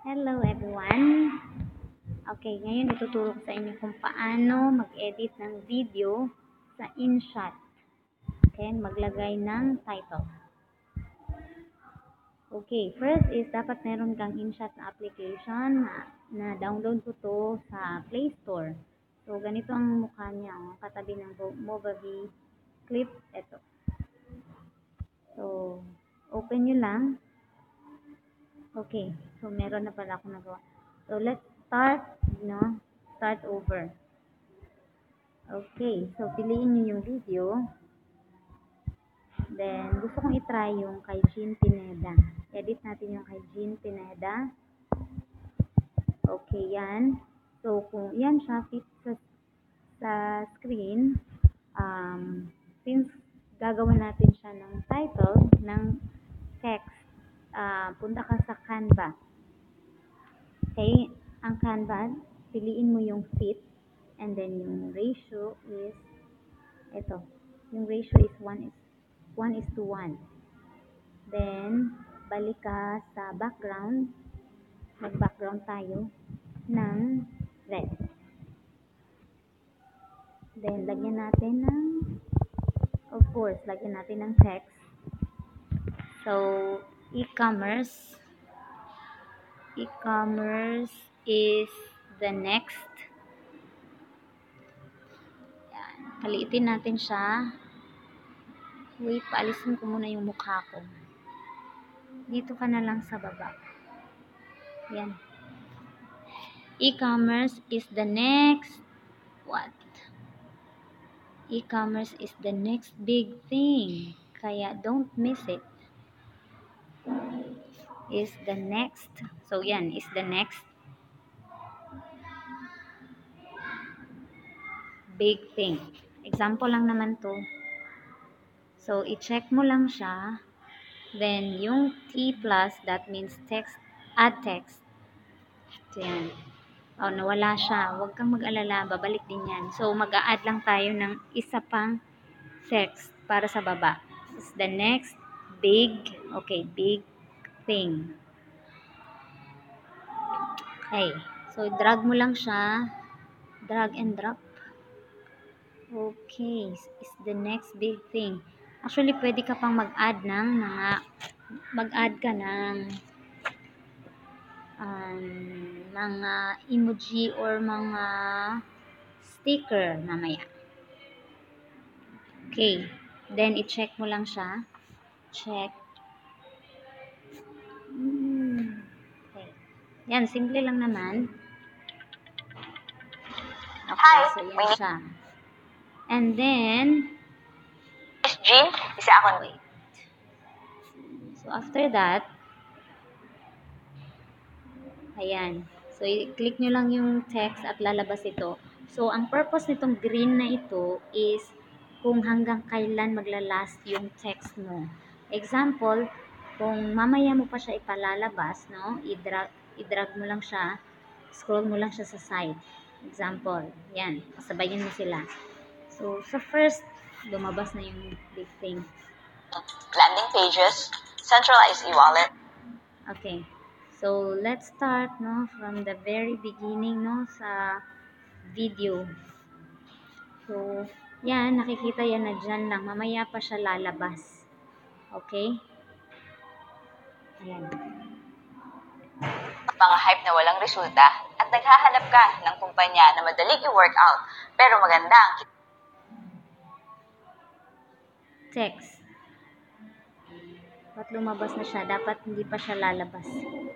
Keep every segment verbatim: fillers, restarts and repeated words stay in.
Hello everyone! Okay, ngayon ituturo ko sa inyo kung paano mag-edit ng video sa InShot. Okay, maglagay ng title. Okay, first is dapat meron kang InShot na application na, na download ko to sa Play Store. So, ganito ang mukha niya, oh, katabi ng Movavi clip. Ito. So, open nyo lang. Okay, so meron na pala ako nagawa. So, let's start, no? Start over. Okay, so piliin nyo yung video. Then, gusto kong itry yung kay Jean Pineda. Edit natin yung kay Jean Pineda. Okay, yan. So, kung yan siya, fit sa, sa screen, um, since gagawin natin siya ng title, ng text, uh, punta ka sa Canva. Okay, ang Canva, piliin mo yung fit, and then yung ratio is, ito, yung ratio is one is one is to one. Then, balik ka sa background, mag-background tayo ng red. Then, lagyan natin ng, of course, lagyan natin ng text. So, e-commerce, e-commerce is the next. Yan. Paliitin natin siya. Wait, paalisin ko muna yung mukha ko. Dito ka na lang sa baba. Yan. E-commerce is the next. What? E-commerce is the next big thing. Kaya don't miss it. Is the next. So, yan. Is the next big thing. Example lang naman to. So, i-check mo lang siya. Then, yung T plus, that means text, add text. So, yan. Oh, nawala siya. Huwag kang mag-alala. Babalik din yan. So, mag-a-add lang tayo ng isa pang text para sa baba. Is the next big, okay, big thing. Okay. So, drag mo lang siya. Drag and drop. Okay. Is the next big thing. Actually, pwede ka pang mag-add ng mga, mag-add ka ng um, mga emoji or mga sticker mamaya. Okay. Then, i-check mo lang siya. Check. Hmm. Okay. Yan, simple lang naman. Okay, so yan siya. And then, Miss Jean, isa ako. wait. So, after that, ayan. So, i-click nyo lang yung text at lalabas ito. So, ang purpose nitong green na ito is kung hanggang kailan maglalast yung text mo. Example, kung mamaya mo pa siya ipalalabas, no? I-drag, i-drag mo lang siya, scroll mo lang siya sa side. Example, yan. Sabayin mo sila. So, sa first, lumabas na yung big thing. Landing pages, centralized e-wallet. Okay. So, let's start, no, from the very beginning, no, sa video. So, yan, nakikita yan na dyan lang. Mamaya pa siya lalabas. Okay? Ayan. Mga hype na walang resulta at naghahanap ka ng kumpanya na madaling i-work out pero maganda ang Text. Dapat lumabas na siya. Dapat hindi pa siya lalabas.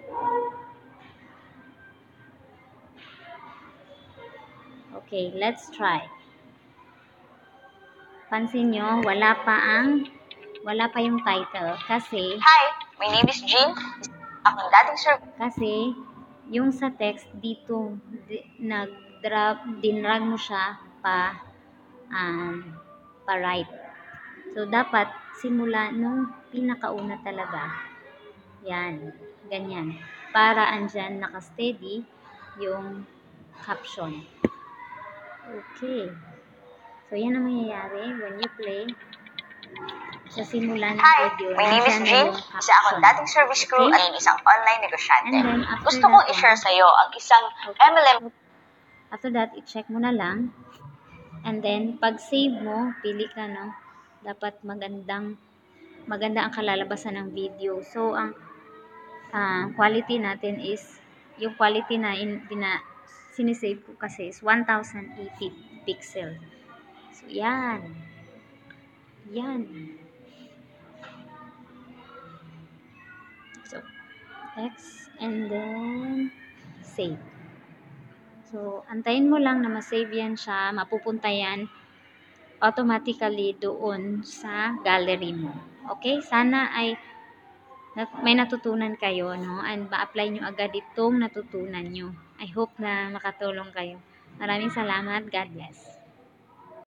Okay, let's try. Pansin nyo, wala pa ang, wala pa yung title. Kasi, Hi, my name is Jean. Akong dating sir. kasi, yung sa text dito, di, nag-drop, dinrag mo siya pa, um, pa right. So, dapat, simula nung pinakauna talaga. Yan, ganyan. Para andyan naka-steady yung caption. Okay. So, yan ang mangyayari when you play. sa simula ng Hi, video, my name is nandiyan na Jean. yung Isa akong caption. dating service crew Okay? at isang online negosyante. And then, after Gusto kong that i-share one, sa iyo ang isang okay. M L M. So, after that, i-check mo na lang. And then, pag save mo, pili ka, no? Dapat magandang, maganda ang kalalabasan ng video. So, ang uh, quality natin is, yung quality na, in, na sinisave ko kasi is one thousand eighty pixel. So, yan. Yan. So, X, and then, save. So, antayin mo lang na ma-save yan siya, mapupunta yan automatically doon sa gallery mo. Okay? Sana ay may natutunan kayo, no? And ma-apply nyo agad itong natutunan nyo. I hope na makatulong kayo. Maraming salamat. God bless.